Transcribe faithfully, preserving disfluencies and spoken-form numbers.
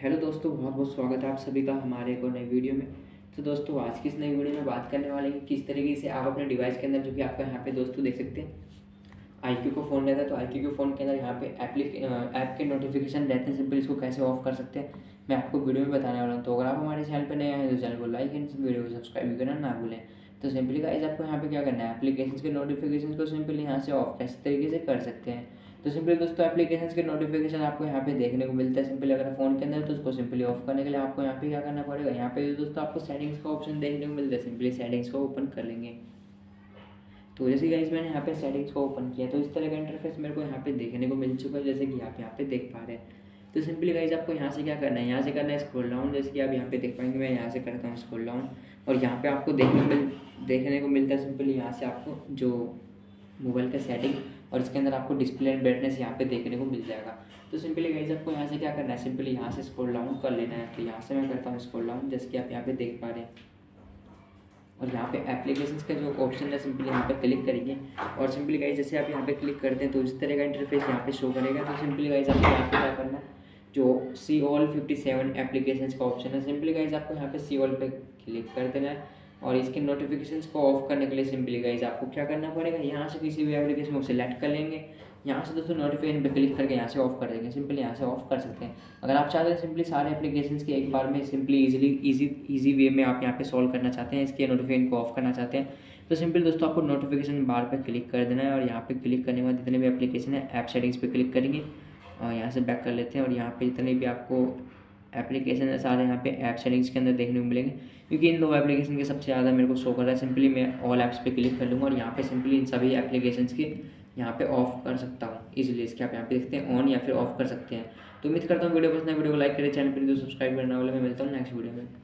Hello दोस्तों, बहुत बहुत स्वागत है आप सभी का हमारे एक और नई वीडियो में। तो दोस्तों, आज की इस नई वीडियो में बात करने वाले हैं किस तरीके से आप अपने डिवाइस के अंदर, जो कि आपका यहाँ पे दोस्तों देख सकते हैं आई क्यू को फ़ोन रहता है, तो आई क्यू के फ़ोन के अंदर यहाँ पे एप्लिक ऐप के नोटिफिकेशन रहते हैं। सिंपल इसको कैसे ऑफ कर सकते हैं मैं आपको वीडियो में बताने वाला हूँ। तो अगर आप हमारे चैनल पर नए हैं तो चैनल को लाइक एंड वीडियो को सब्सक्राइब भी करना ना भूलें। तो सिंपली गाइस, आपको यहाँ पे क्या करना है, एप्लीकेशन के नोटिफिकेशन को सिंपली यहाँ से ऑफ कैसे तरीके से कर सकते हैं। तो सिंपली दोस्तों, एप्लीकेशन के नोटिफिकेशन आपको यहाँ पे देखने को मिलता है। सिंपली अगर फ़ोन के अंदर तो उसको सिंपली ऑफ करने के लिए आपको यहाँ पे क्या करना पड़ेगा, यहाँ पे दोस्तों आपको सेटिंग्स का ऑप्शन देखने को मिलता है। सिंपली सेटिंग्स को ओपन कर लेंगे। तो जैसे गाइस मैंने यहाँ पे सेटिंग्स को ओपन किया तो इस तरह का इंटरफेस मेरे को यहाँ पे देखने को मिल चुका है, जैसे कि आप यहाँ पे देख पा रहे हैं। तो सिंपली गाइस, आपको यहाँ से क्या करना है, यहाँ से करना है स्क्रॉल डाउन। जैसे कि आप यहाँ पे देख पाएंगे, मैं यहाँ से करता हूँ स्क्रॉल डाउन और यहाँ पे आपको देखने मिल देखने को मिलता है। सिंपली यहाँ से आपको जो मोबाइल का सेटिंग और इसके अंदर आपको डिस्प्ले एंड ब्राइटनेस यहाँ पे देखने को मिल जाएगा। तो सिंपली गाइस, आपको यहाँ से क्या करना है, सिंपली यहाँ से स्क्रॉल डाउन कर लेना है। तो यहाँ से मैं करता हूँ स्क्रॉल डाउन, जैसे कि आप यहाँ पे देख पा रहे हैं। और यहाँ पे एप्लीकेशंस का जो ऑप्शन है, सिंपली यहाँ पे क्लिक करेंगे और सिंपली गाइस जैसे आप यहाँ पे क्लिक करते हैं तो इस तरह का इंटरफेस यहाँ पे शो करेगा। तो सिंपली गाइस, आपको यहाँ पे क्या करना है, जो see all fifty seven applications का ऑप्शन है, सिंपली गाइस आपको यहाँ पे सी ऑल पे क्लिक कर देना है। और इसके नोटिफिकेशंस को ऑफ करने के लिए सिंपली गाइस आपको क्या करना पड़ेगा, यहाँ से किसी भी एप्लीकेशन को सिलेक्ट कर लेंगे। यहाँ से दोस्तों नोटिफिकेशन पे क्लिक करके यहाँ से ऑफ कर देंगे। सिंपली यहाँ से ऑफ कर सकते हैं। अगर आप चाहते हैं सिंपली सारे एप्लीकेशंस के एक बार में simply easily easy easy way में आप यहाँ पे सॉल्व करना चाहते हैं, इसके नोटिफिकेशन को ऑफ करना चाहते हैं, तो सिंपली दोस्तों आपको नोटिफिकेशन बार पे क्लिक कर देना है। और यहाँ पे क्लिक करने के बाद जितने भी एप्लीकेशन है ऐप सेटिंग्स पे क्लिक करेंगे और यहाँ से बैक कर लेते हैं। और यहाँ पे जितने भी आपको एप्लीकेशन है सारे यहाँ पे ऐप सेटिंग्स के अंदर देखने को मिलेंगे, क्योंकि इन दो एप्लीकेशन के सबसे ज़्यादा मेरे को शो कर रहा है। सिंपली मैं ऑल ऐप्स पे क्लिक कर लूँगा और यहाँ पे सिंपली इन सभी एप्लीकेशंस के यहाँ पे ऑफ कर सकता हूँ इजीली। इसके आप यहाँ पे देखते हैं ऑन या फिर ऑफ कर सकते हैं। तो उम्मीद करता हूँ वीडियो पसंद है, वीडियो को लाइक करें, चैनल पर सब्सक्राइब करना वाला। मैं मिलता हूँ नेक्स्ट वीडियो में।